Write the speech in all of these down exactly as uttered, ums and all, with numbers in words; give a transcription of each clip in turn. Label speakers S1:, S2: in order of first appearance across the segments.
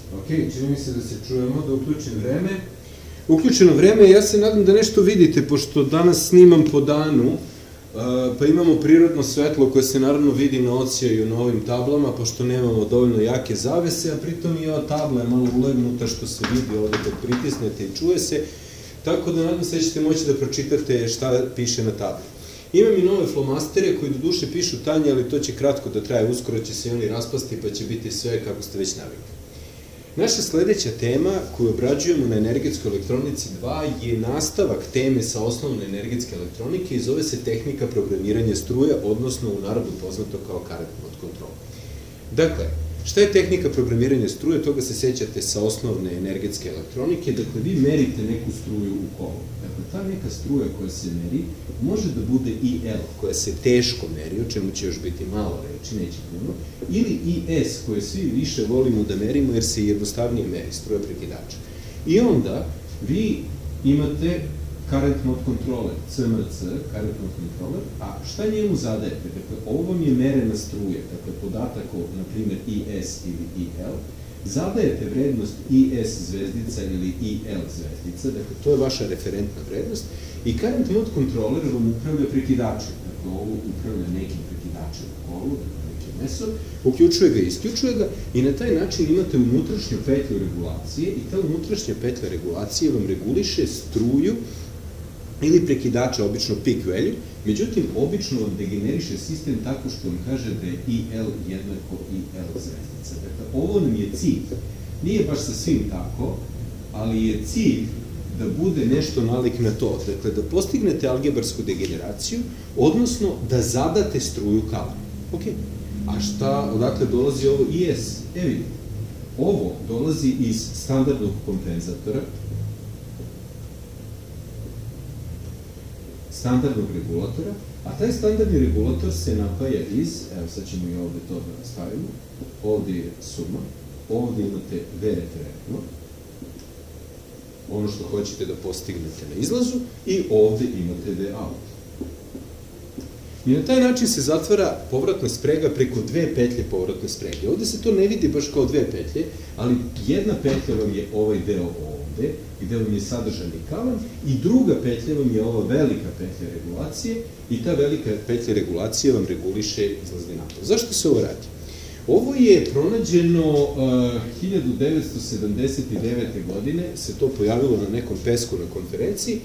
S1: Ok, čini mi se da se čujemo, da uključim vreme. Uključeno vreme, ja se nadam da nešto vidite, pošto danas snimam po danu, pa imamo prirodno svetlo koje se naravno vidi na odsjaju na ovim tablama, pošto nemamo dovoljno jake zavese, a pritom i ova tabla je malo ulegnuta što se vidi ovde kad pritisnete i čuje se, tako da nadam se da ćete moći da pročitate šta piše na tabli. Imam i nove flomastere koji do duše pišu tanje, ali to će kratko da traje, uskoro će se oni raspasti pa će biti sve kako ste već navikli. Naša sledeća tema koju obrađujemo na energetskoj elektronici dva je nastavak teme sa osnovne energetske elektronike i zove se tehnika programiranja struje, odnosno u narodu poznato kao current mode control. Dakle, šta je tehnika programiranja struje? Toga se sećate sa osnovne energetske elektronike. Dakle, vi merite neku struju u kolu. Dakle, ta neka struja koja se meri može da bude I L, koja se teško meri, o čemu će još biti malo reči, neće puno, ili I S, koje svi više volimo da merimo jer se jednostavnije meri, struja prekidača. I onda vi imate current mode controller, C M C, current mode controller, a šta njemu zadajete? Dakle, ovo vam je merena struje, dakle, podatak o, na primjer, I S ili I L, zadajete vrednost I S zvezdica ili I L zvezdica, dakle, to je vaša referentna vrednost, i current mode controller vam upravlja prekidačem, dakle, ovo upravlja nekim prekidačem u kolu, dakle, nekim mesom, uključuje ga i isključuje ga, i na taj način imate unutrašnju petlju regulacije, i ta unutrašnja petlja regulacije vam reguliše struju ili prekidača, obično peak value, međutim, obično vam degeneriše sistem tako što vam kaže da je I L jednako I L zvezdica. Dakle, ovo nam je cilj. Nije baš sa svim tako, ali je cilj da bude nešto nalik na to. Dakle, da postignete algebarsku degeneraciju, odnosno da zadate struju kalama. Ok. A šta, odakle dolazi ovo I S? E vidite, ovo dolazi iz standardnog kompenzatora, standardnog regulatora, a taj standardni regulator se napaja iz, evo sad ćemo i ovde to da stavimo, ovde je suma, ovde imate V referentno, ono što hoćete da postignete na izlazu, i ovde imate V out. I na taj način se zatvara povratna sprega preko dve petlje povratne sprege. Ovde se to ne vidi baš kao dve petlje, ali jedna petlja vam je ovaj deo ovde, gde vam je sadržani kalan, i druga petlja vam je ova velika petlja regulacije, i ta velika petlja regulacije vam reguliše izlazni napon. Zašto se ovo radi? Ovo je pronađeno hiljadu devetsto sedamdeset devete. godine, se to pojavilo na nekom pesku na konferenciji,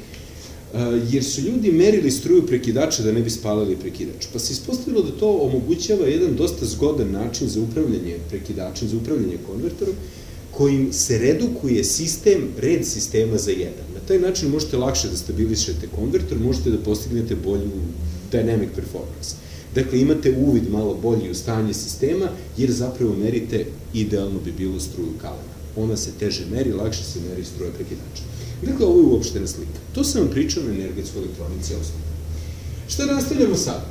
S1: jer su ljudi merili struju prekidača da ne bi spalili prekidač. Pa se ispostavilo da to omogućava jedan dosta zgodan način za upravljanje prekidačem, za upravljanje konvertorom, kojim se redukuje sistem, red sistema za jedan. Na taj način možete lakše da stabilišete konvertor, možete da postignete bolju dynamic performance. Dakle, imate uvid malo bolji u stanje sistema, jer zapravo merite, idealno bi bilo, struju kalena. Ona se teže meri, lakše se meri struja prekidača. Dakle, ovo je uopštena slika. To sam vam pričao na energetskoj elektronici osnovno. Šta nastavljamo sada?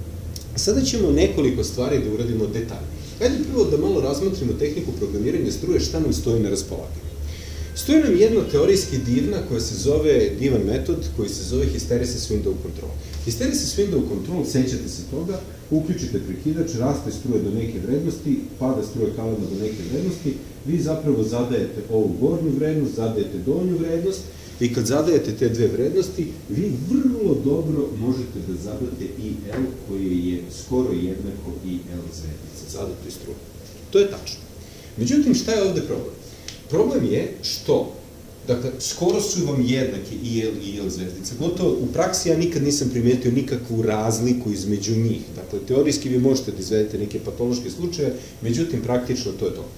S1: Sada ćemo nekoliko stvari da uradimo detaljno. Hajde prvo da malo razmotrimo tehniku programiranja struje, šta nam stoji na raspolaganju. Stoji nam jedna teorijski divna koja se zove, divan metod, koji se zove hysteresis window control. Hysteresis window control, sećate se toga, uključite prekidač, raste struje do neke vrednosti, pada struje kalena do neke vrednosti, vi zapravo zadajete ovu gornju vrednost, zadajete donju vrednost, i kad zadajete te dve vrednosti, vi vrlo dobro možete da zadate I L koje je skoro jednako I L zvezdica, zadate struje. To je tačno. Međutim, šta je ovde problem? Problem je što, dakle, skoro su vam jednake I L i I L zvezdica. Gotovo, u praksi ja nikad nisam primetio nikakvu razliku između njih. Dakle, teorijski vi možete da izvedete neke patološke slučaje, međutim, praktično to je to.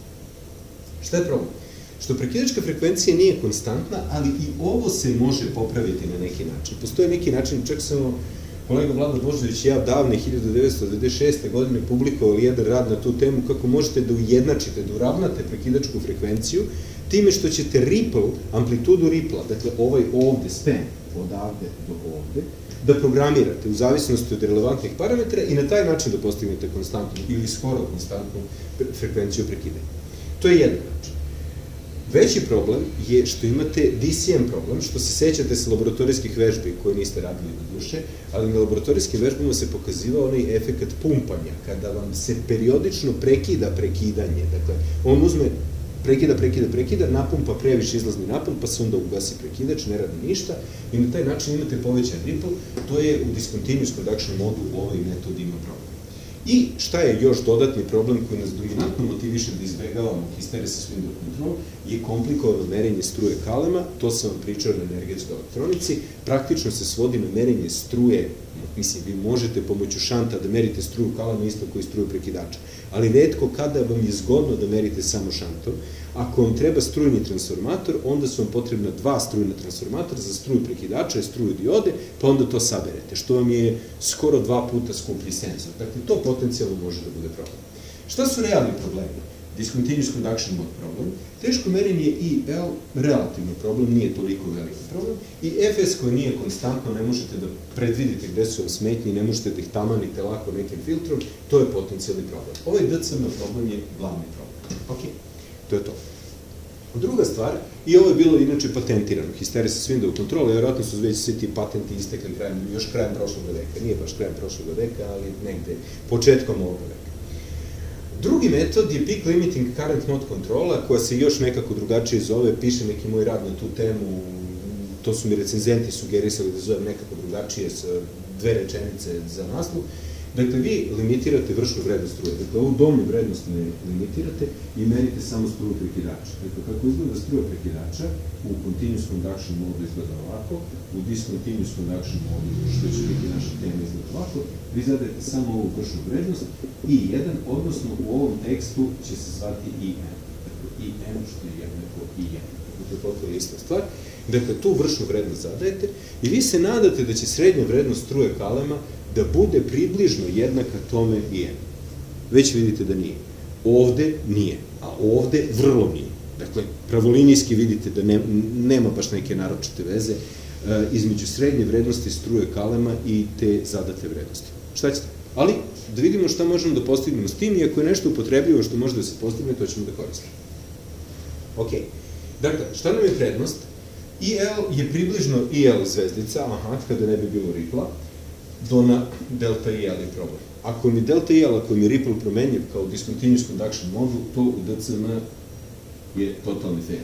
S1: Šta je problem? Što prekidačka frekvencija nije konstantna, ali i ovo se može popraviti na neki način. Postoje neki način, čak sam kolega Vlada Božović i ja davne hiljadu devetsto devedeset šeste. godine publikovali jedan rad na tu temu kako možete da ujednačite, da uravnate prekidačku frekvenciju time što ćete ripple, amplitudu ripla, dakle ovaj ovde span, odavde do ovde, da programirate u zavisnosti od relevantnih parametra i na taj način da postignete konstantnu ili skoro konstantnu frekvenciju prekidanja. To je jedan način. Veći problem je što imate D C M problem, što se sećate sa laboratorijskih vežbi koje niste radili do duše, ali na laboratorijskim vežbama se pokazivao onaj efekat pumpanja, kada vam se periodično prekida prekidanje. Dakle, on uzme prekida, prekida, prekida, napumpa previše izlazni napon, pa se onda ugasi prekidač, ne radi ništa i na taj način imate povećan ripple, to je u discontinuous conduction modu u ovoj metodi ima problem. I šta je još dodatni problem koji nas dominantno motiviše da izbegavamo hysteresis window control je komplikovano merenje struje kalema, to sam vam pričao na energetskoj elektronici, praktično se svodi na merenje struje, mislim, vi možete pomoću šanta da merite struju kalema isto koji struju prekidača, ali retko kada vam je zgodno da merite samo šantom. Ako vam treba strujni transformator, onda su vam potrebna dva strujna transformatora za struju prekidača i struju diode, pa onda to saberete, što vam je skoro dva puta skuplji senzor. Dakle, to potencijalno može da bude problem. Šta su realni problemi? Discontinuous conduction mode problem, teško merenje I L relativno problem, nije toliko veliki problem, i F S koji nije konstantno, ne možete da predvidite gde su vam smetnji, ne možete da ih tamanite lako nekim filtrom, to je potencijalni problem. Ovaj D C M problem je glavni problem. Ok, to je to. Druga stvar, i ovo je bilo inače patentirano, hysteresis window control, vjerojatno su već svi ti patenti istekli još krajem prošlog veka, nije baš krajem prošlog veka, ali negde početkom ovog veka. Drugi metod je peak limiting current mode kontrola, koja se još nekako drugačije zove, piše neki moj rad na tu temu, to su mi recenzenti sugerisali da zovem nekako drugačije sa dve rečenice za naslov. Dakle, vi limitirate vršnu vrednost struje. Dakle, ovu donju vrednost ne limitirate i merite samo struju prekidača. Dakle, kako izgleda struja prekidača, u continuous conduction modu izgleda ovako, u discontinuous conduction modu, što će biti naša tema, izgleda ovako, vi zadajete samo ovu vršnu vrednost I jedan, odnosno u ovom tekstu će se zvati I N. Dakle, I N što je jednako I jedan. Dakle, to je potpuno ista stvar. Dakle, tu vršnu vrednost zadajete i vi se nadate da će srednja vrednost struje kalema da bude približno jednaka tome I N. Već vidite da nije. Ovde nije, a ovde vrlo nije. Dakle, pravolinijski vidite da nema baš neke naročite veze između srednje vrednosti struje kalema i te zadate vrednosti. Šta ćete? Ali, da vidimo šta možemo da postignemo s tim i ako je nešto upotrebljivo što može da se postigne, to ćemo da koristimo. Ok. Dakle, šta nam je prednost? I L je približno I L zvezdica, aha, kada ne bi bilo ripla, do na delta I L je problem. Ako mi delta I L, ako mi ripple promenjiv kao discontinuous conduction modu, to u D C M je totalni fail.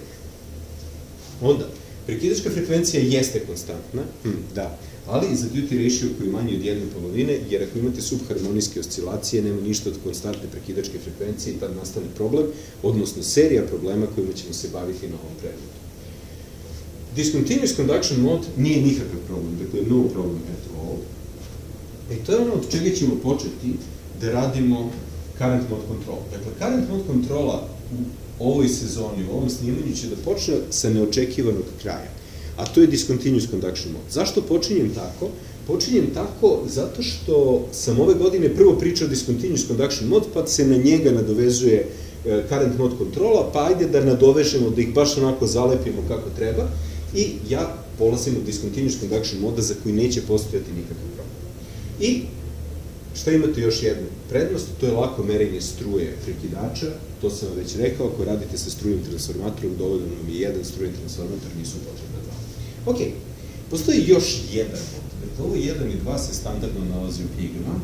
S1: Onda, prekidačka frekvencija jeste konstantna, da, ali za duty ratio koji je manji od jedne polovine, jer ako imate subharmonijske oscilacije, nema ništa od konstantne prekidačke frekvencije i tad nastane problem, odnosno serija problema kojima ćemo se baviti na ovom predmetu. Discontinuous conduction mode nije nikakav problem, dakle, no problem at all. I to je ono od čega ćemo početi da radimo current mode control. Dakle, current mode kontrola u ovoj sezoni, u ovom snimanju će da počne sa neočekivanog kraja, a to je discontinuous conduction mode. Zašto počinjem tako? Počinjem tako zato što sam ove godine prvo pričao discontinuous conduction mode, pa se na njega nadovezuje current mode kontrola, pa ajde da nadovežemo, da ih baš onako zalepimo kako treba, i ja polazim od discontinuous conduction moda za koji neće postojati nikakav problem. I šta imate još jednu prednost, to je lako merenje struje prekidača, to sam vam već rekao, ako radite sa strujnim transformatorom, dovoljno nam je jedan strujni transformator, nisu potrebna dva. Ok, postoji još jedan mod, dakle ovo jedan i dva se standardno nalazi u knjigama,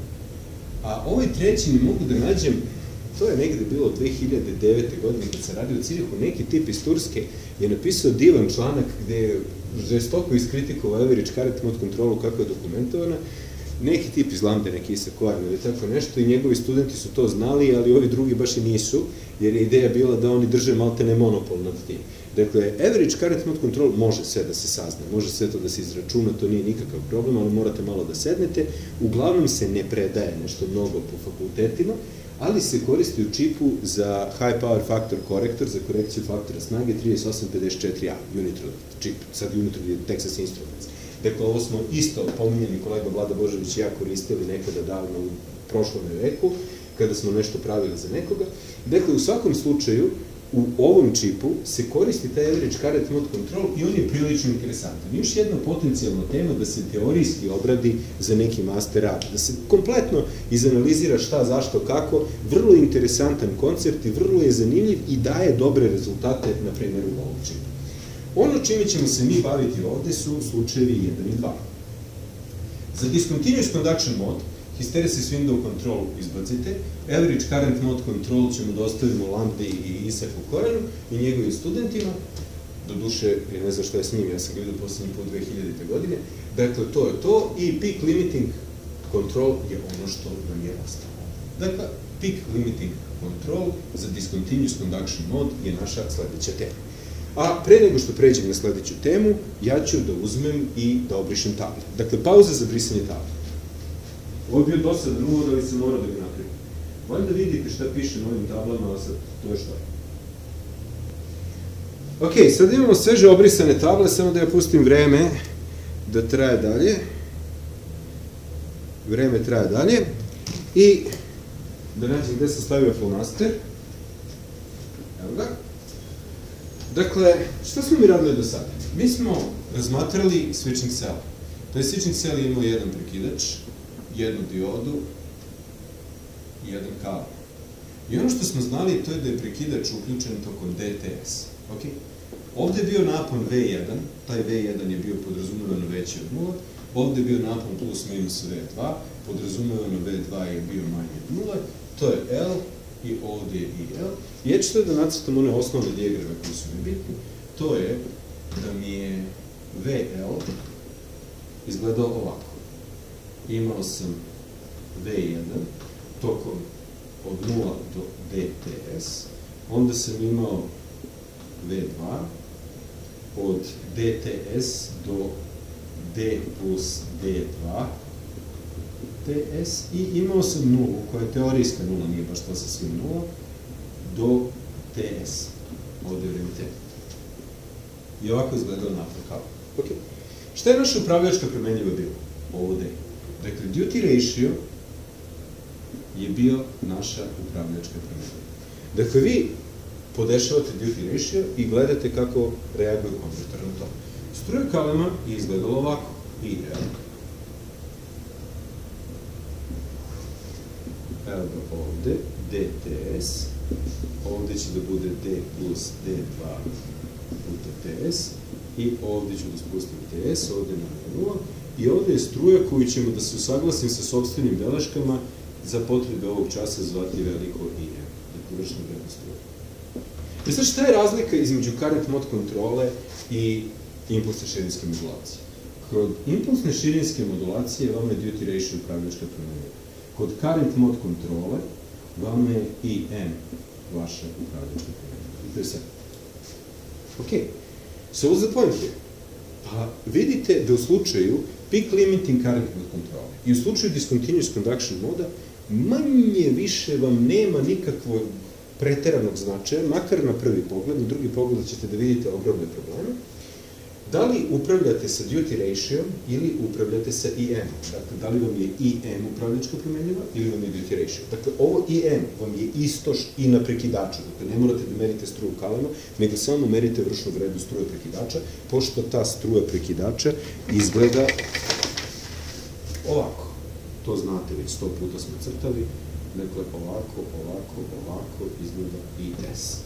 S1: a ovaj treći mi mogu da nađem, to je negde bilo dve hiljade devete. godine kad sam radio u Cirihu, neki tip iz Turske je napisao divan članak gde je žestoko iskritikovao average current mode kontrolu kako je dokumentovana, neki tip iz Lambde, neki Isa Kojan ili tako nešto, i njegovi studenti su to znali, ali ovi drugi baš i nisu, jer je ideja bila da oni drže maltene monopol nad tim. Dakle, average current mode control može sve da se sazna, može sve to da se izračuna, to nije nikakav problem, ali morate malo da sednete. Uglavnom se ne predaje nešto mnogo po fakultetima, ali se koristi u čipu za high power factor korektor, za korekciju faktora snage trideset osam pedeset četiri A, Unitrod čip, sad Unitrod je Texas Instruments. Dakle, ovo smo isto, pominjeni kolega Vlada Božović i ja koristili nekada davno u prošlom veku, kada smo nešto pravili za nekoga. Dakle, u svakom slučaju, u ovom čipu se koristi taj average current mode control i on je prilično interesantan. Još jedna potencijalna tema da se teorijski obradi za neki master rad, da se kompletno izanalizira šta, zašto, kako, vrlo interesantan koncept i vrlo je zanimljiv i daje dobre rezultate na primjeru ovog čipa. Ono čime ćemo se mi baviti ovde su slučajevi jedan i dva. Za discontinuous conduction mode hysteresis window control izbacite, average current mode control ćemo da ostavimo Lambdi i Isafu Korenu i njegovim studentima, do duše, ne znam šta je s njim, ja sam gledao poslednji put dve hiljadite godine, dakle, to je to, i peak limiting control je ono što nam je ostalo. Dakle, peak limiting control za discontinuous conduction mode je naša sledeća tema. A pre nego što pređem na sledeću temu, ja ću da uzmem i da obrišem table. Dakle, pauza za brisanje table. Ovo je bio dosadan uvod, ali se mora da ga napravim. Valjda vidite šta piše na ovim tablama, ali sad to je šta. Ok, sad imamo sveže obrisane table, samo da ja pustim vreme da traje dalje. Vreme traje dalje. I da nađem gde sam stavio flomaster. Evo ga. Dakle, šta smo mi radili do sada? Mi smo razmatrali switching cell. Taj switching cell je imao jedan prekidač, jednu diodu i jedan kabel. I ono što smo znali to je da je prekidač uključen tokom D T S. Ovde je bio napon V jedan, taj V jedan je bio podrazumevano veći od nula, ovde je bio napon plus minus V dva, podrazumevano V dva je bio manji od nula, to je L i ovde je i L. I ja ću sada da nacrtam one osnovne dijagrame koji su mi bitni, to je da mi je V L izgledao ovako. Imao sam V jedan tokom od nula do D T S, onda sam imao V dva od D T S do D plus D dva T S i imao sam nulu, koja je teorijska nula, nije baš to sa svim nula, do T S. Ovde je vreme T. I ovako izgledao napad kabel. Šta je naša upravljačka promenljiva bila? Ovde. Dakle, duty ratio je bio naša upravljačka promenljiva. Dakle, vi podešavate duty ratio i gledate kako reaguje konverter na to. Struja kalema je izgledala ovako. I L. L do ovde, D T S, ovde će da bude D plus D dva puta T S i ovde ću da spustim T S, ovde na nula i ovde je struja koju ćemo da se usaglasim sa sopstvenim beleškama za potrebe ovog časa zvati veliko I M. Dakle, vršna vrednost struje. I sad šta je razlika između current mode kontrole i impulsne širinske modulacije? Kod impulsne širinske modulacije vama je duty ratio upravljačka promenljiva. Kod current mode kontrole vama je I M vaša upravljačka promenljiva. I to je sve. Ok. So what's the point here? Pa vidite da u slučaju peak limiting current mode kontrole i u slučaju discontinuous conduction moda manje više vam nema nikakvog preteranog značaja, makar na prvi pogled, na drugi pogled ćete da vidite ogromne probleme. Da li upravljate sa duty ratio ili upravljate sa I M? Dakle, da li vam je I M upravljačka promenljiva ili vam je duty ratio? Dakle, ovo I M vam je isto i na prekidaču. Dakle, ne morate da merite struju kalema, nego samo merite vršnu vrednost struje prekidača, pošto ta struja prekidača izgleda ovako. To znate, već sto puta smo crtali. Dakle, ovako, ovako, ovako izgleda I S.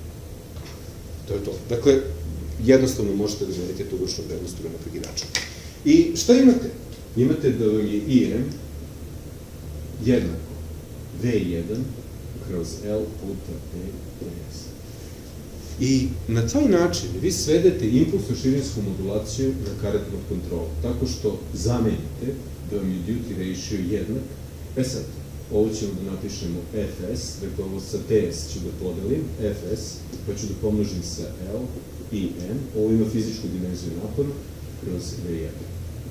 S1: To je to. Dakle, jednostavno možete da merite tu vršnu vrednost struje na prekidača. I šta imate? Imate da vam je I M jednako V jedan kroz L puta D T S. I na taj način vi svedete impulsnu širinsku modulaciju na current mode kontrolu, tako što zamenite da vam je duty ratio jednak. E sad, ovo ćemo da napišemo F S, dakle ovo sa T S ću da podelim, F S, pa ću da pomnožim sa L i M, ovo ima fizičku dimenziju napona, kroz V jedan.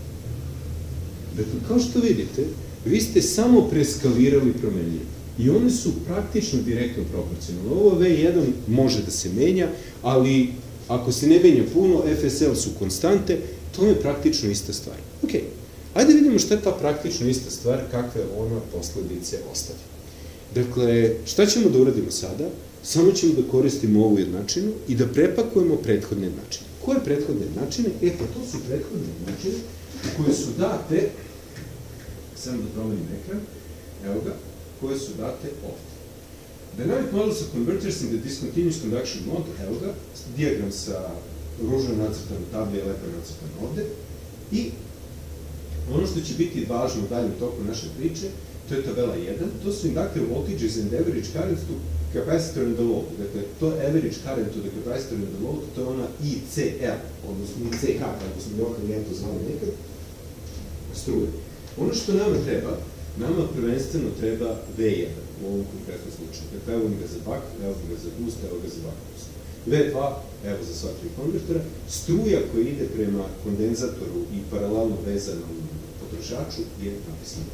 S1: Dakle, kao što vidite, vi ste samo preskalirali promenljive. I one su praktično direktno proporcionalne. Ovo V jedan može da se menja, ali ako se ne menja puno, F S L su konstante, to je praktično ista stvar. Ok, ajde vidimo šta je ta praktično ista stvar, kakve ona posledice ostavi. Dakle, šta ćemo da uradimo sada? Samo ćemo da koristimo ovu jednačinu i da prepakujemo prethodne jednačine. Koje prethodne jednačine? E, pa to su prethodne jednačine koje su date, samo da promenim ekran, evo ga, koje su date ovde. Dynamic models of converters in the discontinuous conduction mode, evo ga, dijagram sa ružno nacrtanom tabli i lepo nacrtan ovde, i ono što će biti važno u daljem toku naše priče, to je tabela jedan, to su inductive voltages and average current to capacitor and the load. Dakle, to average current to the capacitor and the load, to je ona I C L, odnosno I C H, kako smo lokalni to zvali nekad, struje. Ono što nama treba, nama prvenstveno treba V jedan u ovom konkretnom slučaju. Dakle, evo mi ga za buck, evo mi ga za boost, evo ga za buck boost. V dva, evo za sva tri konvertera, struja koja ide prema kondenzatoru i paralelno vezanom potrošaču je napisana.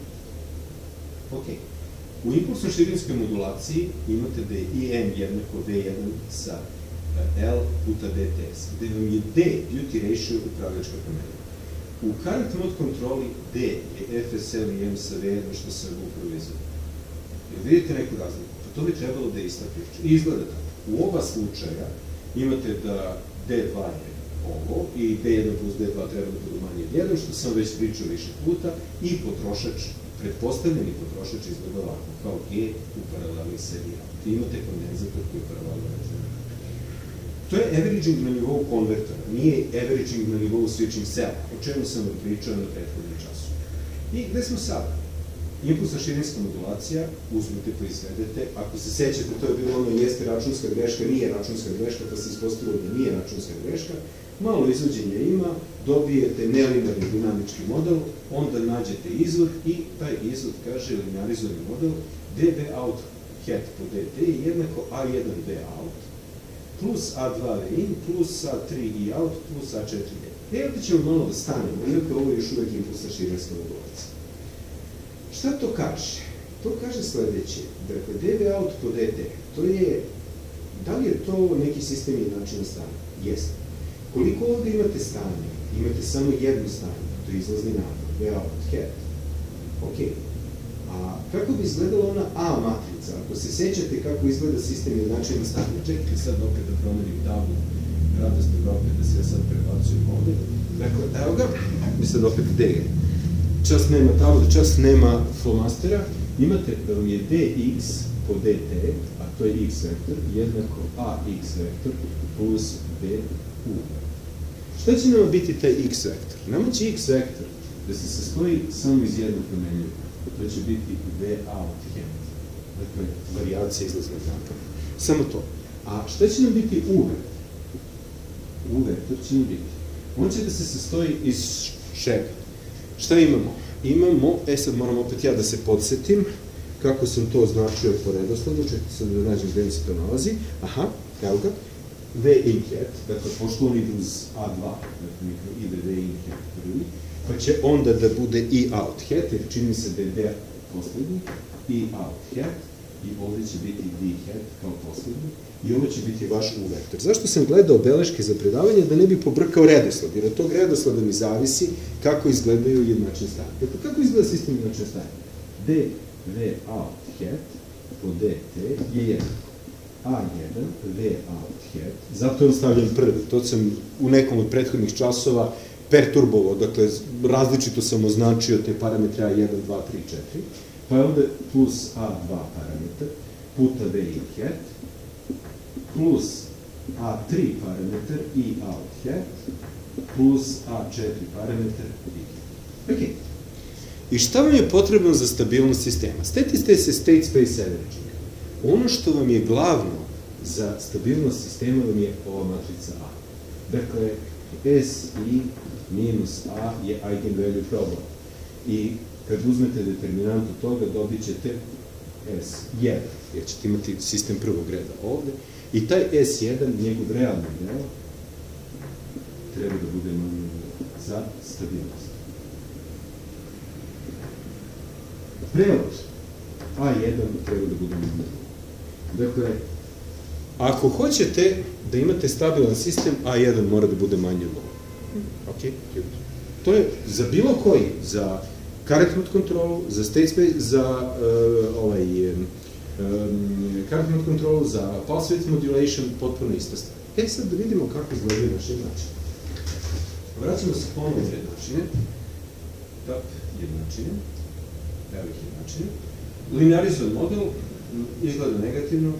S1: Ok. U impulsno-širinskoj modulaciji imate da je I M jednako V jedan sa L puta D T S, gde vam je D duty ratio upravljačka promena. U current mode kontroli D je F S L i M sa V jedan što se upravo izgleda. Jer vidite neku razliku, pa to bi trebalo da je ista priča. I izgleda tako. U oba slučaja imate da D dva je ovo i D jedan plus D dva treba da budu manje od jedan, što sam već pričao više puta, i potrošač, pretpostavljeni potrošač izgleda ovako, kao G u paraleli seriji A. Imate kondenzator koji je paralelno vezan. To je averaging na nivou konvertora, nije averaging na nivou switching cell, o čemu sam vam pričao na prethodnom času. I gde smo sada? Impulsna širinska modulacija, uzmete pa izvedete, ako se sećate, to je bilo ono jeste računska greška, nije računska greška, pa se ispostavilo da nije računska greška, malo izvođenja ima, dobijete nelinarni dinamički model, onda nađete izvod i taj izvod kaže linearizovani model D V out hat po D T je jednako A jedan V out plus A dva V in plus A tri I out plus A četiri D. E, ovdje ćemo malo da stanemo, iako ovo je još uvek impulsna širinska modulacija. Šta to kaže? To kaže sledeće. Dakle, D V out po D T, to je, da li je to neki sistem jednačina stanja? Jeste. Koliko ovde imate stanje? Imate samo jedno stanje, to je izlazni napad, V out hat. Ok. A kako bi izgledala ona A matrica? Ako se sećate kako izgleda sistem jednačina stanja, čekajte sad opet da promenim tablu, radost Evrope, da se ja sad prebacujem ovde. Dakle, evo ga, mi sad opet gde je? Čas nema tabla, čas nema flomastera, imate da vam je dx po dt, a to je x vektor, jednako ax vektor plus bu. Šta će nama biti taj x vektor? Nama će x vektor da se sastoji samo iz jednog promenljiva. To će biti v out hat. Dakle, varijacija izlaznog napada. Samo to. A šta će nam biti u vektor? U vektor će nam biti. On će da se sastoji iz čega? Šta imamo? Imamo, e sad moram opet ja da se podsjetim kako sam to označio po redosledu, čekajte sad da nađem gde mi se to nalazi. Aha, evo ga. V in hat, dakle, pošto on ide uz A dva, dakle, ide V in hat prvi, pa će onda da bude I out hat, jer čini se da je D poslednji, I out hat, i ovdje će biti D hat kao poslednji, i ovo će biti vaš U vektor. Zašto sam gledao beleške za predavanje? Da ne bi pobrkao redosled, jer od tog redosleda mi zavisi kako izgledaju jednačne stanje. Dakle, kako izgleda sistem jednačne stanje? D V out hat po dt je jednako A jedan V out hat, zato je stavljam prvi, to sam u nekom od prethodnih časova perturbovao, dakle, različito sam označio te parametre A jedan, dva, tri, četiri, pa je ovde plus A dva parametar, puta V in hat, plus A tri parametar I out hat, plus A četiri parametar I hat. Ok. I šta vam je potrebno za stabilnost sistema? Setite se state space averaging. Ono što vam je glavno za stabilnost sistema vam je ova matrica A. Dakle, S I minus A je eigenvalue problem. I kad uzmete determinantu toga, dobit ćete S jedan, jer ćete imati sistem prvog reda ovde. I taj S jedan, njegov realni deo, treba da bude manji za stabilnost. Prelaz A jedan treba da bude manji. Dakle, ako hoćete da imate stabilan sistem, A jedan mora da bude manji od nula. Ok? To je za bilo koji, za current mode kontrolu, za state space, za ovaj current mode kontrolu, za pulse width modulation, potpuno ista stvar. E sad da vidimo kako izgledaju naše jednačine. Vraćamo se ponovno jednačine. Tap jednačine. Evo ih jednačine. Linearizovan model izgleda negativno.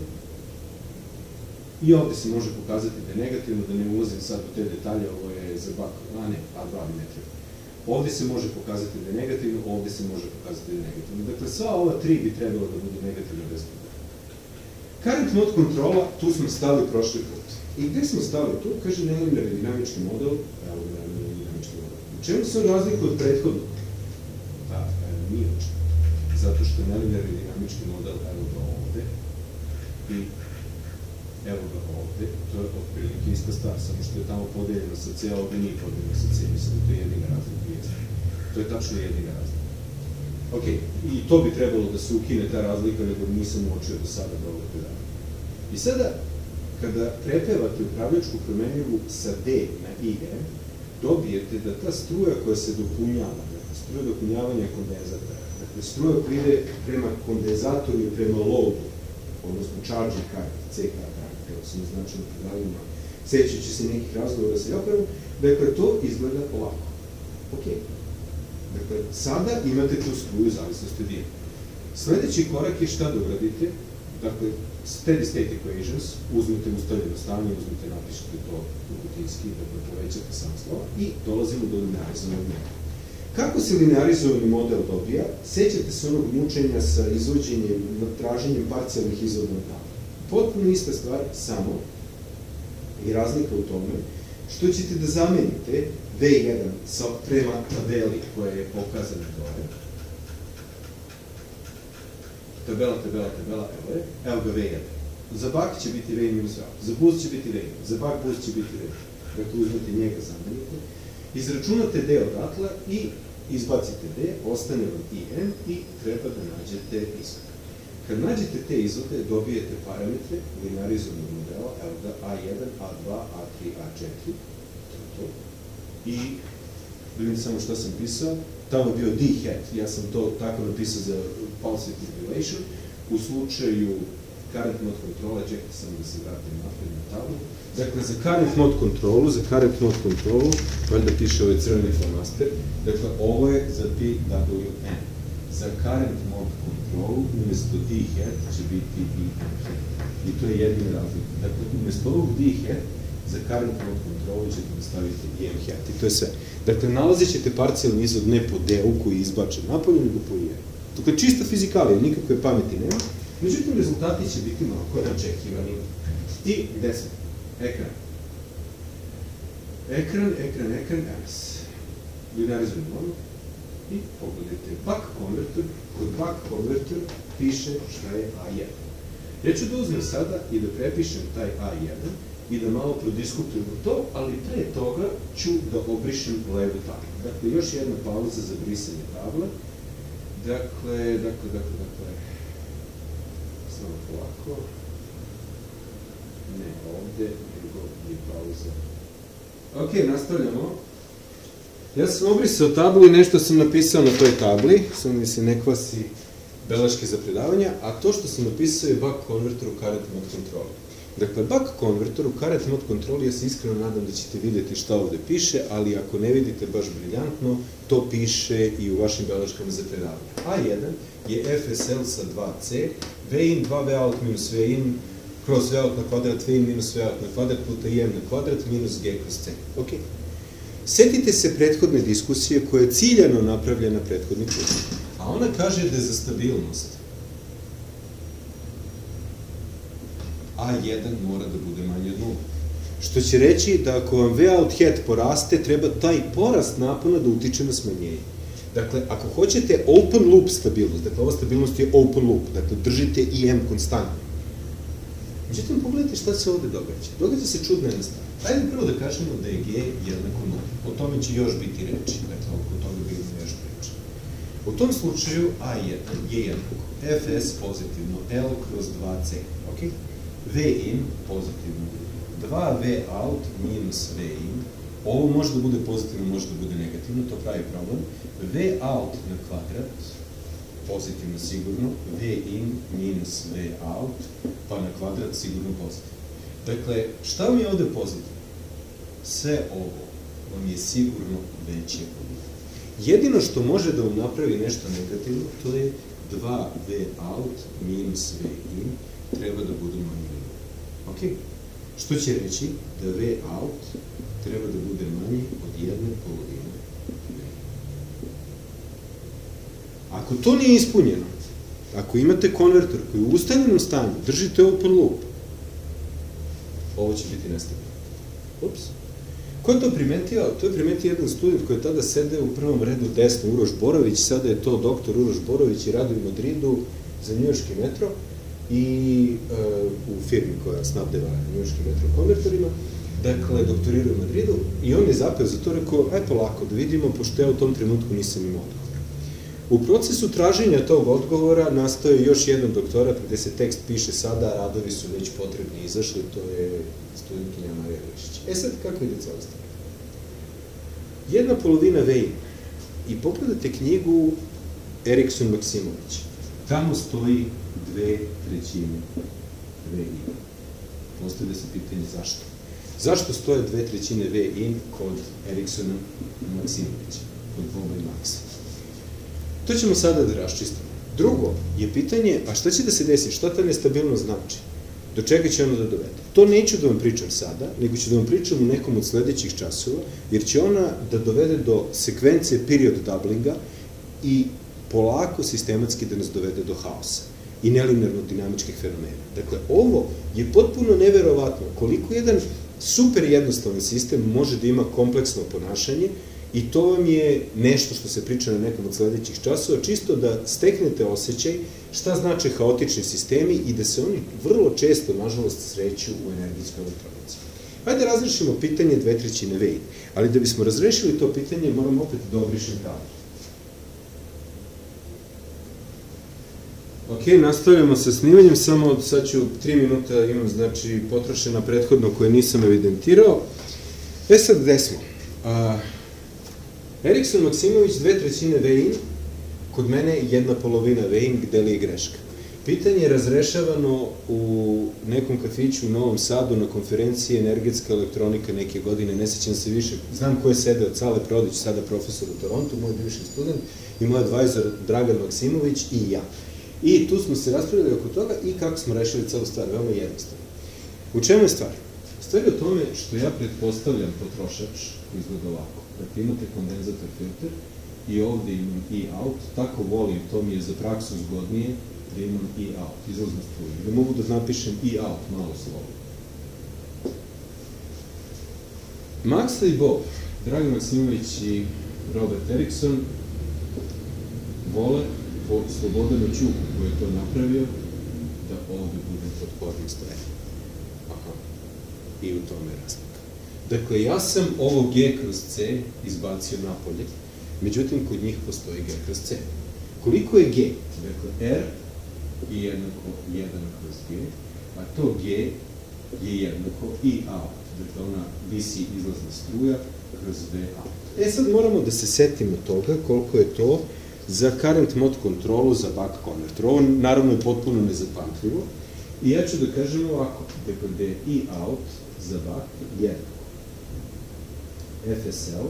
S1: I ovde se može pokazati da je negativno, da ne ulazim sad u te detalje, ovo je za bak, a ne, A dva mi ne treba. ovde se može pokazati da je negativno, ovde se može pokazati da je negativno. Dakle, sva ova tri bi trebalo da budu negativno bez problema. Current mode kontrola, tu smo stali prošli put. I gde smo stali tu? Kaže nelinearni dinamički model, evo nelinearni dinamički model. U čemu se on razlikuje od prethodnog? Da, nije očin. Zato što nelinearni dinamički model, evo ga ovde, i evo ga ovde, to je otprilike ista stvar, samo što je tamo podeljeno sa C, a ovde nije podeljeno sa C, mislim da to je jedina razlika, jeste. To je tačno jedina razlika. Ok, i to bi trebalo da se ukine ta razlika, nego nisam uočio do sada da ovo predavanje. I sada, kada prepevate upravljačku promenljivu sa D na I E, dobijete da ta struja koja se dopunjava, dakle, struja dopunjavanja kondenzatora, dakle, struja koja ide prema kondenzatoru i prema loadu, odnosno charging current, C K current, evo sam označeno predavljima, sećajući se nekih razgovora sa Jokarom, dakle, to izgleda ovako. Ok. Dakle, sada imate tu struju u zavisnosti od I E. Sledeći korak je šta da uradite, dakle, steady state equations, uzmete ustavljeno stanje, uzmete, napišete to u rutinski, dakle, povećate sam slova i dolazimo do linearizovanog modela. Kako se linearizovani model dobija? Sećate se onog mučenja sa izvođenjem, traženjem parcijalnih izvoda na tabli. Potpuno ista stvar, samo i razlika u tome što ćete da zamenite V jedan sa prema tabeli koja je pokazana dole. Tabela, tabela, tabela, evo je, evo ga V jedan. Za bak će biti V minus V, za boost će biti V jedan, za bak boost će biti V jedan. Dakle, uzmete njega zamenite, izračunate D odatle i izbacite D, ostane vam I N i treba da nađete izvode. Kad nađete te izvode, dobijete parametre linearizovanog modela, evo ga A jedan, A dva, A tri, A četiri, to je to. I da vidim samo što sam pisao, tamo je bio D hat, ja sam to tako napisao za pulsative relation, u slučaju current mode kontrola, čekajte samo da se vratim napred na tablu. Dakle, za current mode kontrolu, za current mode kontrolu, valjda piše ovaj crveni flomaster, dakle, ovo je za P W N. Za current mode kontrolu, umesto D hat će biti I hat. I to je jedina razlika. Dakle, umesto ovog D hat, za current mode kontrolu ćete nastaviti I M hat. I to je sve. Dakle, nalazit ćete parcijalni izvod ne po D-u koji je izbačen napolje, nego po I M. Dakle, čista fizikalija, nikakve pameti nema. Međutim, rezultati će biti malo očekivani. I gde smo? Ekran. Ekran, ekran, ekran, S. Linearizujemo ono i pogledajte buck converter. Kod buck converter piše šta je A jedan. Ja ću da uzmem sada i da prepišem taj A jedan i da malo prodiskutujemo to, ali pre toga ću da obrišem levu tablu. Dakle, još jedna pauza za brisanje table. Dakle, dakle, dakle, dakle, samo polako. Ne ovde, nego je pauza. Ok, nastavljamo. Ja sam obrisao tablu i nešto sam napisao na toj tabli, samo mi se ne kvasi beleške za predavanja, a to što sam napisao je buck converter u current mode control. Dakle, buck converter u current mode control, ja se iskreno nadam da ćete vidjeti šta ovde piše, ali ako ne vidite baš briljantno, to piše i u vašim beleškama za predavanja. A jedan je F S L sa dva C, V in, dva V out minus V in, kroz V out na kvadrat, V in minus V out na kvadrat, puta I M na kvadrat, minus G kroz C. Ok. Setite se prethodne diskusije koja je ciljano napravljena prethodni put. A ona kaže da je za stabilnost A jedan mora da bude manje od nula. Što će reći da ako vam V out hat poraste, treba taj porast napona da utiče na smanjenje. Dakle, ako hoćete open loop stabilnost, dakle, ova stabilnost je open loop, dakle, držite I M konstantno. Međutim, pogledajte šta se ovde događa. Događa se čudna jedna stvar. Hajde prvo da kažemo da je G jednako nula. O tome će još biti reči, dakle, oko toga bilo još reči. U tom slučaju A jedan je jednako F S pozitivno L kroz dva C, ok? V in pozitivno dva V out minus V in. Ovo može da bude pozitivno, može da bude negativno, to pravi problem. V out na kvadrat, pozitivno sigurno, V in minus V out, pa na kvadrat sigurno pozitivno. Dakle, šta vam je ovde pozitivno? Sve ovo vam je sigurno veće od nula. Jedino što može da vam napravi nešto negativno, to je dva V out minus V in, treba da bude manje od nula. Ok? Što će reći da V out treba da bude manji od jedne polovine V in. Ako to nije ispunjeno, ako imate konvertor koji u ustaljenom stanju, držite open loop, ovo će biti nestabilno. Ups. Ko je to primetio? To je primetio jedan student koji je tada sedeo u prvom redu desno, Uroš Borović, sada je to doktor Uroš Borović i radi u Madridu za njujorški metro i u firmi koja snabdeva njujorški metro konvertorima. Dakle, doktorirao u Madridu i on je zapeo za to, rekao, aj polako, da vidimo, pošto ja u tom trenutku nisam imao odgovor. U procesu traženja tog odgovora nastao je još jedan doktorat gde se tekst piše sada, radovi su već potrebni izašli, to je studentkinja Marija Ilišić. E sad, kako ide cijela stvar? Jedna polovina Vein. I pogledajte knjigu Erikson Maksimović. Tamo stoji dve trećine Vein. Postavlja se pitanje zašto? Zašto stoje dve trećine Vein kod Eriksona Maksimovića, kod Boba i Maksa? To ćemo sada da raščistimo. Drugo je pitanje, a šta će da se desi, šta ta nestabilnost znači? Do čega će ona da dovede? To neću da vam pričam sada, nego ću da vam pričam u nekom od sledećih časova, jer će ona da dovede do sekvencije period doublinga i polako sistematski da nas dovede do haosa i nelinearno dinamičkih fenomena. Dakle, ovo je potpuno neverovatno koliko jedan super jednostavan sistem može da ima kompleksno ponašanje i to vam je nešto što se priča na nekom od sledećih časova, čisto da steknete osjećaj šta znače haotični sistemi i da se oni vrlo često, nažalost, sreću u energetskoj elektronici. Hajde da razrešimo pitanje dve trećine Vein, ali da bismo razrešili to pitanje, moramo opet da obrišem kabel. Ok, nastavljamo sa snimanjem, samo sad ću tri minuta imam, znači, potrošena prethodno koje nisam evidentirao. E sad, gde smo? Erikson Maksimović, dve trećine Vein, kod mene jedna polovina Vein, gde li je greška. Pitanje je razrešavano u nekom kafiću u Novom Sadu na konferenciji Energetska elektronika neke godine, ne sećam se više, znam ko je sedeo, Cale Prodić, sada profesor u Torontu, moj bivši student, i moj advisor Dragan Maksimović i ja. I tu smo se raspravili oko toga i kako smo rešili celu stvar, veoma jednostavno. U čemu je stvar? Stvar je o tome što ja pretpostavljam potrošač, izgleda ovako. Dakle, imate kondenzator filter i ovde imam i-out, tako volim, to mi je za praksu zgodnije da imam i-out, izlaznu struju. Da mogu da napišem i-out malo slovo. Maksa i Bob, Dragan Maksimović i Robert Erikson vole po Slobodanu Ćuku koji je to napravio da ovde bude otpornik stojenja. Aha. I u tome je razlika. Dakle, ja sam ovo G kroz C izbacio napolje, međutim, kod njih postoji G kroz C. Koliko je G? Dakle, R je jednako jedan kroz G, a to G je jednako i-out. Dakle, ona visi izlazna struja kroz V-out. E sad moramo da se setimo toga koliko je to za current mod kontrolu za buck konverter. Ovo naravno je potpuno nezapamtljivo i ja ću da kažem ovako, dakle, da je i-out za buck jednako F S L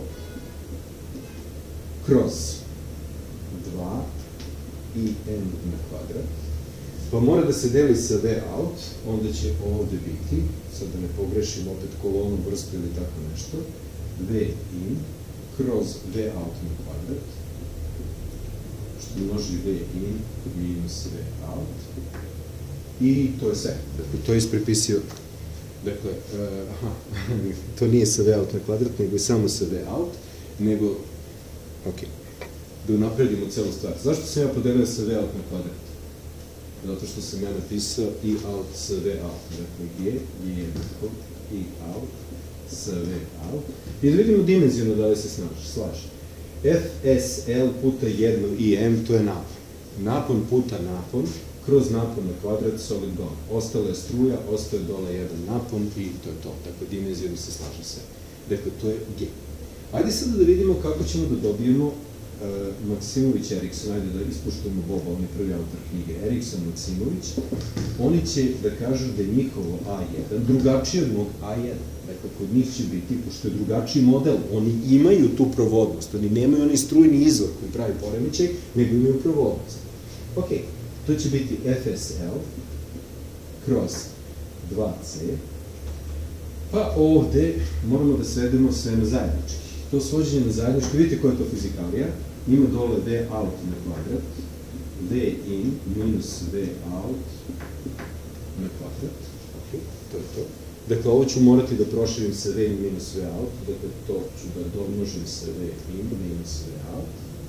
S1: kroz dva i M na kvadrat, pa mora da se deli sa V-out, onda će ovde biti, sad da ne pogrešim opet kolonu, vrstu ili tako nešto, V-in kroz V-out na kvadrat, što množi V-in minus V-out, i to je sve. Dakle, to je isprepisio. Dakle, aha, to nije sa V-out na kvadrat, nego je samo sa V-out, nego, ok, da unapredimo celu stvar. Zašto sam ja podelio sa V-out na kvadrat? Zato što sam ja napisao i-out sa V-out. Dakle, G je jednako i-out sa V-out. I da vidimo dimenzijno da li se slaže. F S L puta jedno i M, to je napon. Napon puta napon, kroz napon na kvadrat solid gone. Ostala je struja, ostaje dole jedan napon i to je to. Dakle, dimenzijno se slaže sve. Dakle, to je G. Ajde sada da vidimo kako ćemo da dobijemo Maksimović, Erikson, ajde da ispuštujemo Boba, on je prvi autor knjige, Erikson, Maksimović, oni će da kažu da je njihovo A jedan drugačije od mog A jedan. Dakle, kod njih će biti, pošto je drugačiji model, oni imaju tu provodnost, oni nemaju onaj strujni izvor koji pravi poremećaj, nego imaju provodnost. Ok, to će biti F S L kroz dva C, pa ovde moramo da svedemo sve na zajednički. To svođenje na zajednički, vidite koja je to fizikalija, ima dole V-out na kvadrat, V in minus V out na kvadrat. Ok, to je to. Dakle, ovo ću morati da proširim sa V in minus V out, dakle, to ću da domnožim sa V in minus V out.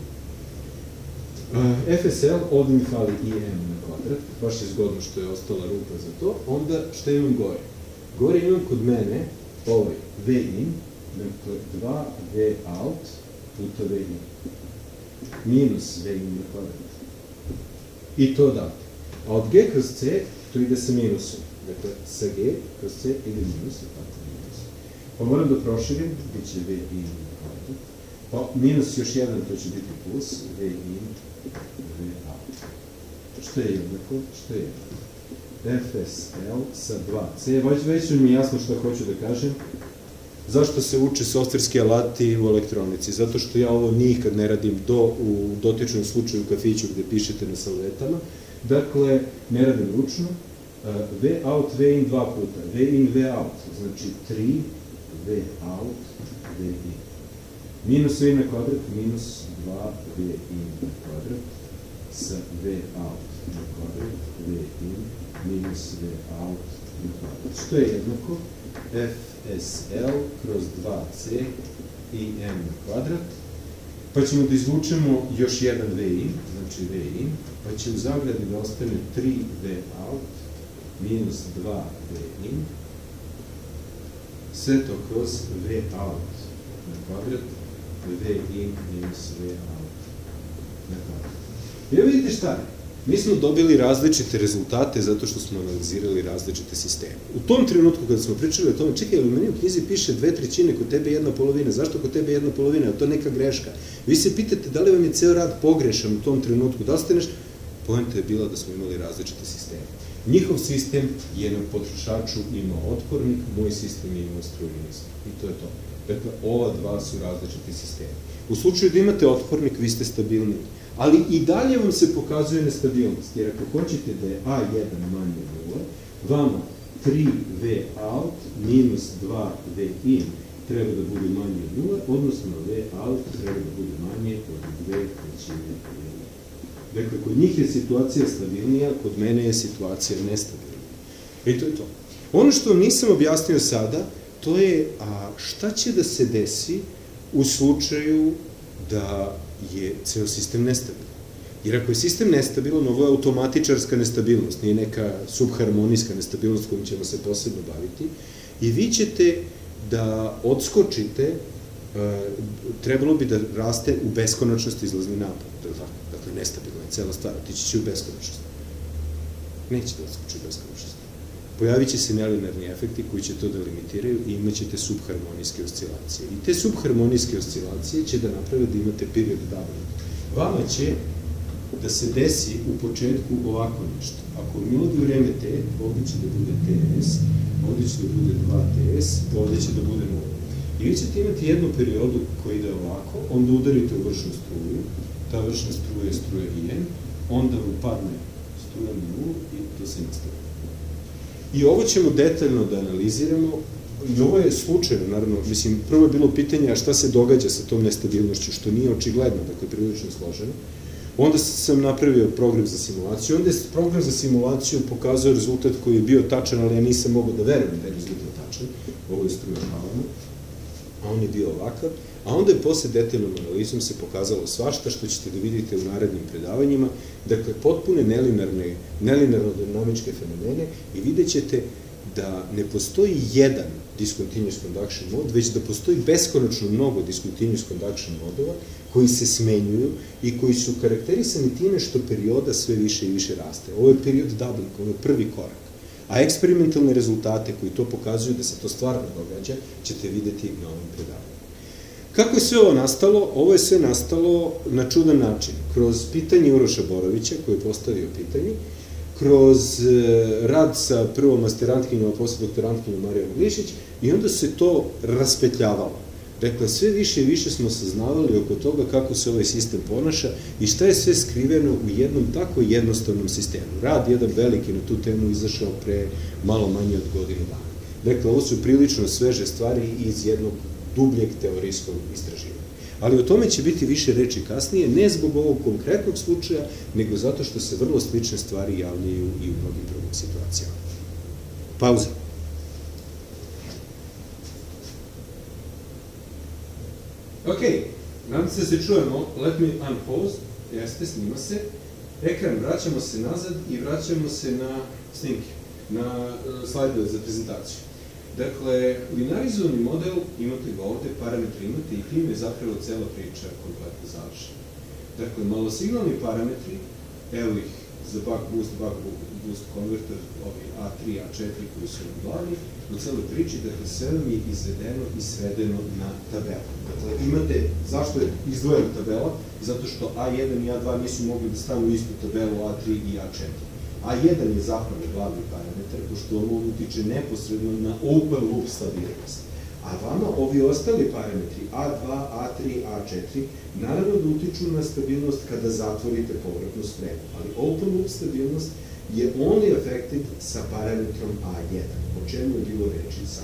S1: F S L, ovdje mi fali i m na kvadrat, baš je zgodno što je ostala rupa za to. Onda, šta imam gore? Gore imam kod mene ovaj V in, dakle, dva V out puta V in. Minus V in na kvadrat. I to da. A od G kroz C to ide sa minusom. Dakle, sa G kroz C ide minus, tako minus. Pa moram da proširim, bit će V in na kvadrat. Pa minus još jedan, to će biti plus, V in, V out. Što je jednako? Što je jednako? F S L sa dva C. Već mi je jasno što hoću da kažem. Zašto se uče softverski alati u elektronici? Zato što ja ovo nikad ne radim do, u dotičnom slučaju u kafiću gde pišete na salvetama. Dakle, ne radim ručno. V out, V in dva puta. V in, V out. Znači tri V out, V in. Minus V in na kvadrat, minus dva V in na kvadrat sa V out na kvadrat, V in, minus V out na kvadrat. Što je jednako? F S L kroz dva C i m na kvadrat. Pa ćemo da izvučemo još jedan V in, znači V in, pa će u zagradi da ostane tri V out minus dva V in, sve to kroz V out na kvadrat, V in minus V out na kvadrat. I evo vidite šta je. Mi smo dobili različite rezultate zato što smo analizirali različite sisteme. U tom trenutku kada smo pričali o tome, čekaj, ali meni u knjizi piše dve trećine, kod tebe jedna polovina, zašto kod tebe jedna polovina, je to neka greška? Vi se pitate da li vam je ceo rad pogrešan u tom trenutku, da li ste nešto... Poenta je bila da smo imali različite sisteme. Njihov sistem je na potrošaču imao otpornik, moj sistem je imao strujni. I to je to. Dakle, ova dva su različiti sistemi. U slučaju da imate otpornik, vi ste stabilni. Ali i dalje vam se pokazuje nestabilnost, jer ako hoćete da je A jedan manje od nula, vama tri V out minus dva V in treba da bude manje od nula, odnosno V out treba da bude manje od dve trećine V in. Dakle, kod njih je situacija stabilnija, kod mene je situacija nestabilnija. I to je to. Ono što vam nisam objasnio sada, to je šta će da se desi u slučaju da je ceo sistem nestabilan. Jer ako je sistem nestabilan, ovo je automatičarska nestabilnost, nije neka subharmonijska nestabilnost kojom ćemo se posebno baviti, i vi ćete da odskočite, trebalo bi da raste u beskonačnost izlazni napad. Dakle, nestabilna je cela stvar, otići će u beskonačnost. Neće da odskoči u beskonačnost. Pojavit će se nelinarni efekti koji će to da limitiraju i imat ćete subharmonijske oscilacije. I te subharmonijske oscilacije će da naprave da imate period doubling. Vama će da se desi u početku ovako nešto. Ako ulazi vreme T, ovdje će da bude T S, ovdje će da bude dva T S, ovdje će da bude nula. I vi ćete imati jednu periodu koja ide ovako, onda udarite u vršnu struju, ta vršna struja je struja I N, onda vam padne struja na nulu i to se nastavi. I ovo ćemo detaljno da analiziramo, i ovo je slučajno, naravno, mislim, prvo je bilo pitanje šta se događa sa tom nestabilnošću, što nije očigledno, dakle, prilično složeno. Onda sam napravio program za simulaciju, onda je program za simulaciju pokazao rezultat koji je bio tačan, ali ja nisam mogao da verujem da je rezultat tačan, ovo je struja naravno, a on je bio ovakav, a onda je posle detaljnom analizom se pokazalo svašta što ćete da vidite u narednim predavanjima, dakle, potpune nelinarno-dinamičke fenomene i vidjet ćete da ne postoji jedan discontinuous conduction mod, već da postoji beskonačno mnogo discontinuous conduction modova koji se smenjuju i koji su karakterisani time što perioda sve više i više raste. Ovo je period doubling, ovo je prvi korak. A eksperimentalne rezultate koji to pokazuju da se to stvarno događa, ćete videti na ovom predavanju. Kako je sve ovo nastalo? Ovo je sve nastalo na čudan način. Kroz pitanje Uroša Borovića, koji je postavio pitanje, kroz rad sa prvom masterantkinjom, a posle doktorantkinjom Marijom Glišić, i onda se to raspetljavalo. Dakle, sve više i više smo saznavali oko toga kako se ovaj sistem ponaša i šta je sve skriveno u jednom tako jednostavnom sistemu. Rad jedan veliki na tu temu izašao pre malo manje od godinu dana. Dakle, ovo su prilično sveže stvari iz jednog dubljeg teorijskog istraživanja. Ali o tome će biti više reči kasnije, ne zbog ovog konkretnog slučaja, nego zato što se vrlo slične stvari javljaju i u mnogim drugim situacijama. Pauza. Ok, nadam se da se čujemo. Let me unpause. Jeste, snima se. Ekran, vraćamo se nazad i vraćamo se na snimke, na slajdove za prezentaciju. Dakle, linearizovani model, imate ga ovde, parametri imate i tim je zapravo cela priča kompletno završena. Dakle, malosignalni parametri, evo ih za buck boost, buck boost converter, ovi A tri, A četiri koji su nam glavni, u celoj priči, dakle, sve vam je izvedeno i svedeno na tabelu. Dakle, imate, zašto je izdvojena tabela? Zato što A jedan i A dva nisu mogli da stanu u istu tabelu A tri i A četiri. A jedan je zapravo glavni parametar, pošto on utiče neposredno na open loop stabilnost. A vama ovi ostali parametri, A dva, A tri, A četiri, naravno da utiču na stabilnost kada zatvorite povratnu spregu. Ali open loop stabilnost je only affected sa parametrom A jedan, o čemu je bilo reči sad.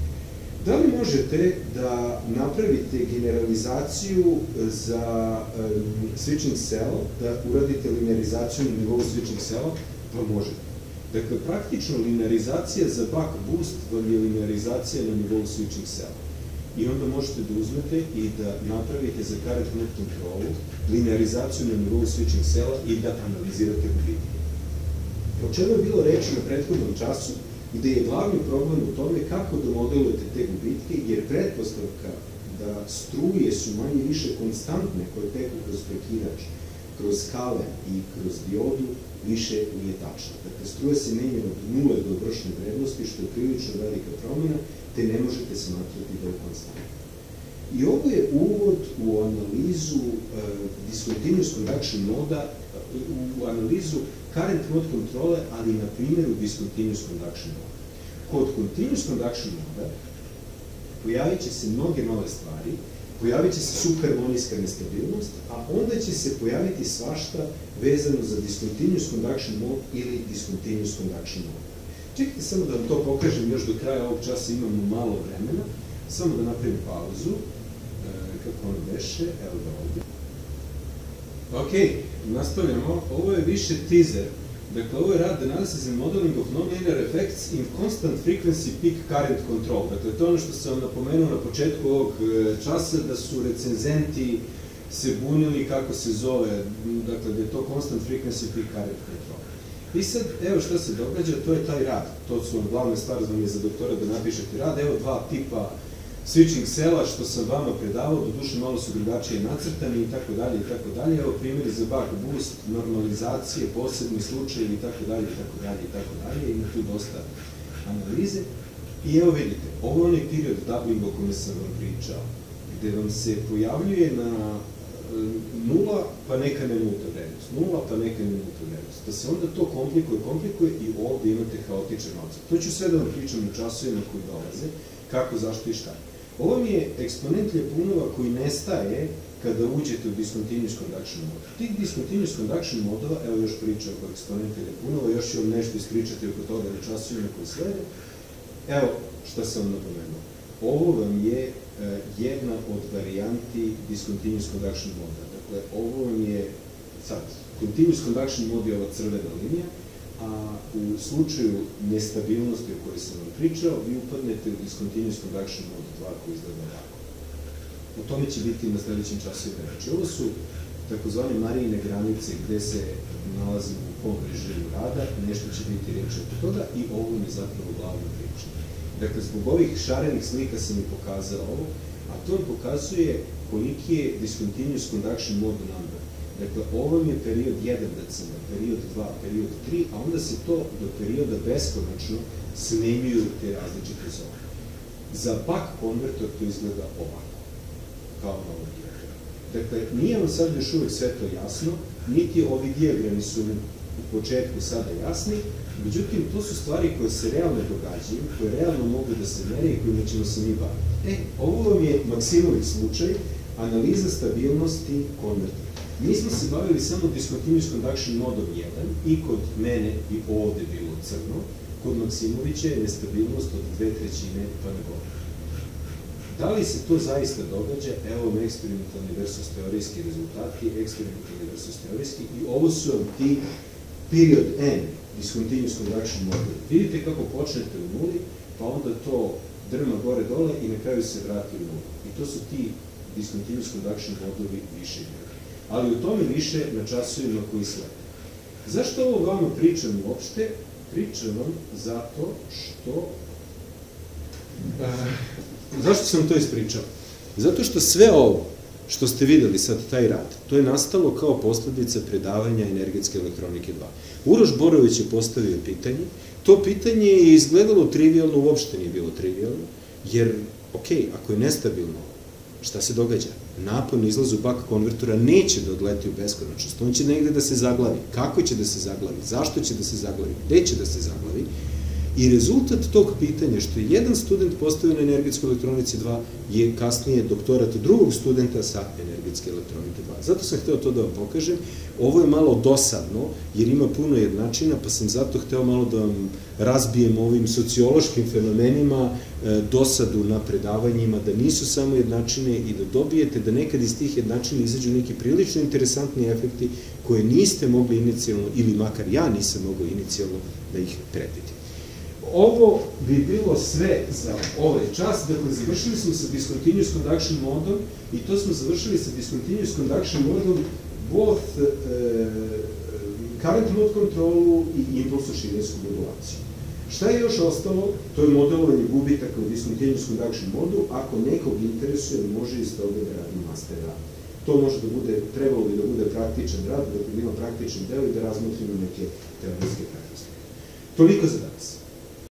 S1: Da li možete da napravite generalizaciju za switching cell, da uradite linearizaciju na nivou switching cell? Pa možete. Dakle, praktično linearizacija za buck boost vam je linearizacija na nivou switching cell. I onda možete da uzmete i da napravite za current mode kontrolu linearizaciju na nivou switching cella i da analizirate gubitke. O čemu je bilo reči na prethodnom času, gde je glavni problem u tome kako da modelujete te gubitke, jer pretpostavka da struje su manje više konstantne koje teku kroz prekidač, kroz skale i kroz diodu, više nije tačna. Dakle, struja se menja od nule do vršne vrednosti, što je prilično velika promjena, te ne možete smatrati da je konstantna. I ovo je uvod u analizu discontinuous conduction moda, u analizu current mode kontrole, ali na primjeru discontinuous conduction moda. Kod continuous conduction moda pojavit će se mnoge nove stvari, pojavit će se subharmonijska nestabilnost, a onda će se pojaviti svašta vezano za discontinuous conduction mode ili discontinuous conduction mode. Čekajte samo da vam to pokažem, još do kraja ovog časa imamo malo vremena, samo da napravim pauzu, kako ono beše, evo ga ovdje. Ok, nastavljamo, ovo je više teaser, dakle ovo je rad Analysis and Modeling of Non-Linear Effects in Constant Frequency Peak Current Control. Dakle, to je ono što sam napomenuo na početku ovog časa, da su recenzenti se bunili kako se zove, dakle, da je to Constant Frequency Peak Current Control. I sad, evo šta se događa, to je taj rad. To su glavne stvari za mi je za doktora da napišete rad. Evo dva tipa switching cella što sam vama predavao, doduše malo su drugačije nacrtani i tako dalje i tako dalje. Evo primjeri za buck boost, normalizacije, posebni slučajevi i tako dalje i tako dalje i tako dalje. Ima tu dosta analize. I evo vidite, ovo je onaj period doubling o kome sam vam pričao, gde vam se pojavljuje na nula pa neka nulta vrednost, nula pa neka nulta vrednost. Da se onda to komplikuje, komplikuje i ovde imate haotičan odnos. To ću sve da vam pričam na časovima koji dolaze, kako, zašto i šta. Ovo mi je eksponent Ljapunova koji nestaje kada uđete u discontinuous conduction mode. Tih discontinuous conduction modova, evo još priča oko eksponenta Ljapunova, još ću vam nešto ispričati oko toga na časovima koji slede. Evo šta sam vam napomenuo. Ovo vam je jedna od varijanti discontinuous conduction moda. Dakle, ovo vam je sad, continuous conduction mod je ova crvena linija, a u slučaju nestabilnosti o kojoj sam vam pričao, vi upadnete u discontinuous conduction mod dva koji izgleda ovako. O tome će biti na sledećem času i reći. Ovo su takozvane Marijine granice gde se nalazimo u kom režimu rada, nešto će biti reći oko toga i ovo je zapravo glavna priča. Dakle, zbog ovih šarenih slika sam mi pokazao ovo, a to vam pokazuje koliki je discontinuous conduction mode number. Dakle, ovo je period jedan decembra, period dva, period tri, a onda se to do perioda beskonačno smenjuju te različite zone. Za buck konvertor to izgleda ovako, kao na ovom dijagramu. Dakle, nije vam sad još uvek sve to jasno, niti ovi dijagrami su u početku sada jasni, međutim, to su stvari koje se realno događaju, koje realno mogu da se mere i kojima ćemo se mi baviti. E, ovo vam je Maksimović slučaj, analiza stabilnosti konvertora. Mi smo se bavili samo discontinuous conduction modom jedan i kod mene i ovde bilo crno, kod Maksimovića je nestabilnost od dve trećine pa na gore. Da li se to zaista događa? Evo vam eksperimentalni versus teorijski rezultati, eksperimentalni versus teorijski, i ovo su vam ti period N, discontinuous conduction model. Vidite kako počnete u nuli, pa onda to drma gore-dole i na kraju se vrati u nulu. I to su ti discontinuous conduction modelovi više njega. Ali o tome više na časovima koji slede. Zašto ovo vama pričam uopšte? Pričam vam zato što... Zašto sam to ispričao? Zato što sve ovo što ste videli sad, taj rad, to je nastalo kao posledica predavanja energetske elektronike dva. Uroš Borović je postavio pitanje, to pitanje je izgledalo trivialno, uopšte nije bilo trivialno, jer, ok, ako je nestabilno, šta se događa? Napon izlazu bak konvertora neće da odleti u beskonačnost, on će negde da se zaglavi. Kako će da se zaglavi? Zašto će da se zaglavi? Gde će da se zaglavi? I rezultat tog pitanja, što je jedan student postavio na energetskoj elektronici dva, je kasnije doktorat drugog studenta sa energetske elektronike dva. Zato sam hteo to da vam pokažem. Ovo je malo dosadno, jer ima puno jednačina, pa sam zato hteo malo da vam razbijem ovim sociološkim fenomenima, dosadu na predavanjima, da nisu samo jednačine i da dobijete da nekad iz tih jednačina izađu neki prilično interesantni efekti koje niste mogli inicijalno, ili makar ja nisam mogao inicijalno da ih predvidim. Ovo bi bilo sve za ovaj čas. Dakle, završili smo sa discontinuous conduction modom i to smo završili sa discontinuous conduction modom both current mode kontrolu i impulsu širinsku modulaciju. Šta je još ostalo? To je modelovanje gubitaka u discontinuous conduction modu. Ako nekog interesuje, može iz toga da radi master rad. To može da bude, trebalo bi da bude praktičan rad, da ima praktičan deo i da razmotrimo neke teorijske pretpostavke. Toliko za danas.